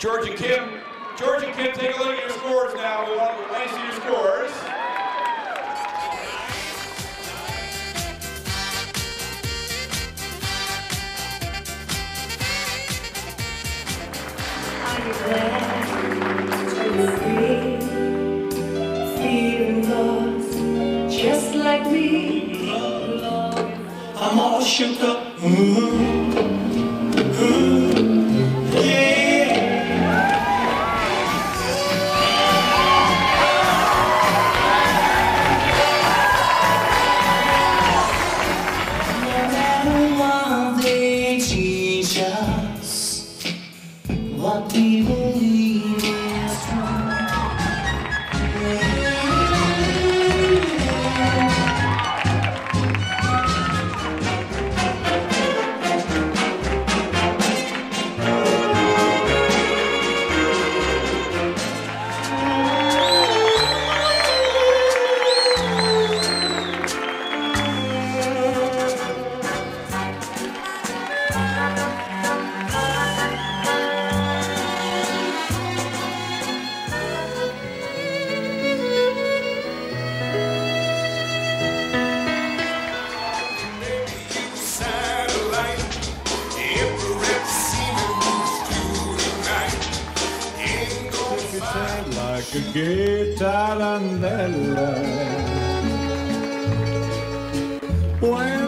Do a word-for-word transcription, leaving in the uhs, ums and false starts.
George and Kim, George and Kim, take a look at your scores now. We want, we want to see your scores. Are you glad to be free? Feeling lost, just like me. I'm all shook up. Mm-hmm. Mm-hmm. Yeah. No matter what they teach us, what we believe is true. Like a guitar and when